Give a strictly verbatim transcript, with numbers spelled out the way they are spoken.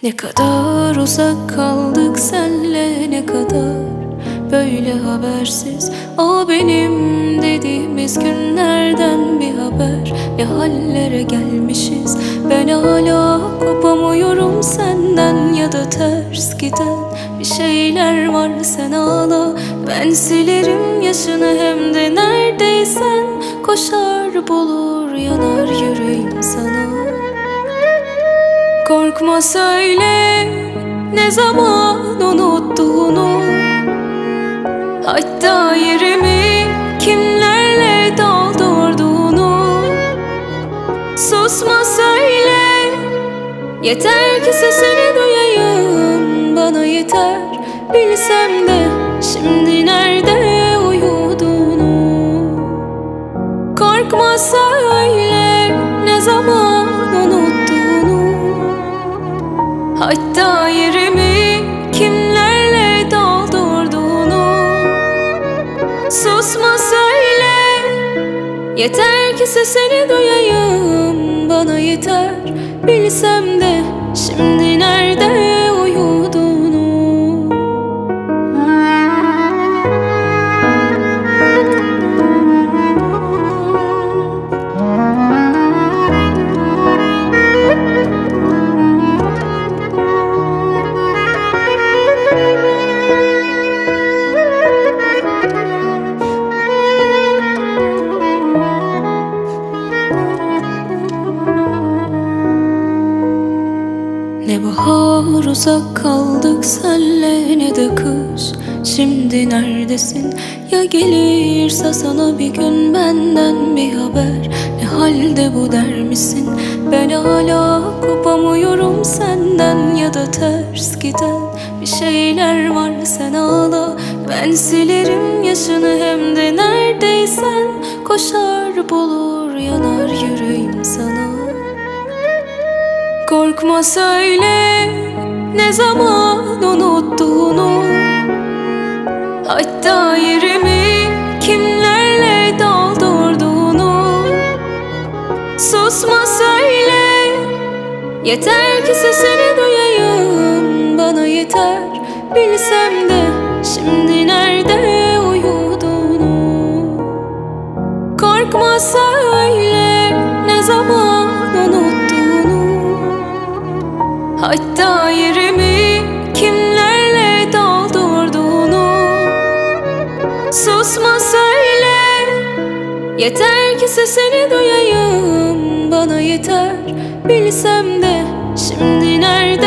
Ne kadar uzak kaldık senle, ne kadar böyle habersiz. O benim dediğimiz günlerden bir haber. Ne hallere gelmişiz. Ben hala kopamıyorum senden, ya da ters giden bir şeyler var. Sen ağla, ben silerim yaşını, hem de neredeysen koşar bulur yanar yüreğim sana. Korkma söyle, ne zaman unuttuğunu, hatta yerimi kimlerle doldurduğunu. Susma söyle, yeter ki sesini duyayım. Bana yeter, bilsem de şimdi nerede uyuduğunu. Korkma söyle, ne zaman unuttuğunu, hatta yerimi kimlerle doldurduğunu. Susma söyle, yeter ki sesini duyayım. Bana yeter, bilsem de şimdi nerede uyuduğunu. Ne bahar uzak kaldık senle, ne de kış. Şimdi neredesin? Ya gelirse sana bir gün benden bir haber. Ne halde bu der misin? Ben hala kopamıyorum senden, ya da ters giden bir şeyler var. Sen ağla, ben silerim yaşını, hem de neredeysen koşar bulur yanar yüreğim sana. Korkma söyle, ne zaman unuttuğunu, hatta yerimi kimlerle doldurduğunu. Susma söyle, yeter ki sesini duyayım. Bana yeter, bilsem de şimdi nerede uyuduğunu. Korkma söyle, ne zaman unuttuğunu, hatta yerimi kimlerle doldurduğunu. Susma söyle, yeter ki sesini duyayım. Bana yeter, bilsem de şimdi nerede